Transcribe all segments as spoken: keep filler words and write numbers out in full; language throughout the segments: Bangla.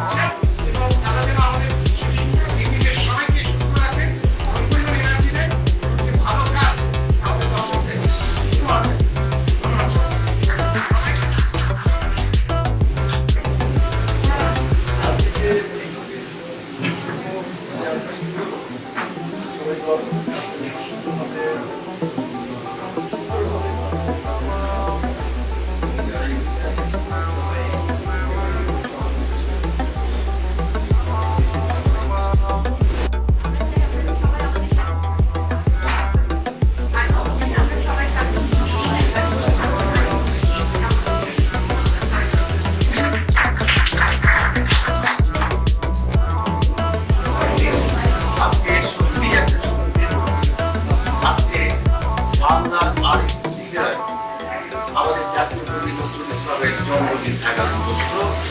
আমাদের জাতীয় কবি নজরুল ইসলামের জন্মদিন এগারো আগস্ট।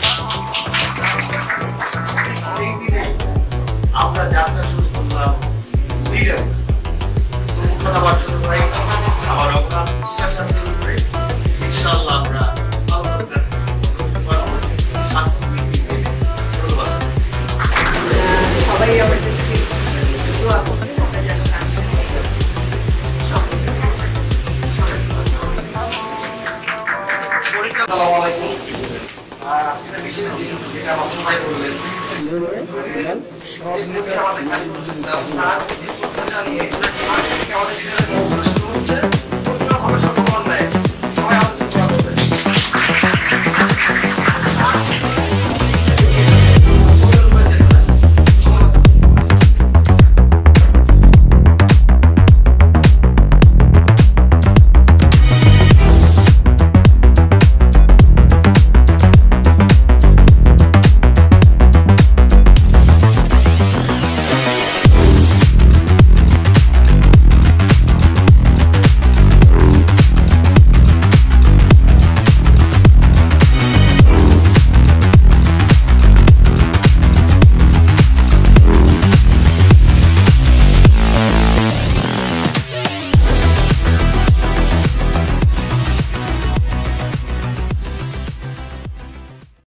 সেই দিনে আমরা যাত্রা শুরু করলাম লিডার। তবুক্ষণ আমার ছোট ভাই আমার অগাধ বিশ্বাস আছে উপরে ইনশাআল্লাহ আমরা আল্লাহর কাছে করতে পারবো স্বাস্থ্য বৃদ্ধি পেলে। ধন্যবাদ সবাই আমাদের দোয়া করবেন আমরা যেন কাজ করতে পারি। আসসালামু আলাইকুম। আপনাদের বিশেষ দিন যেটা আমার সবাই বললেন সব মিলে আমাদের কাজ করতে হবে। আর এই শ্রদ্ধা জানিয়ে আমাদের দিনের শুরু হচ্ছে।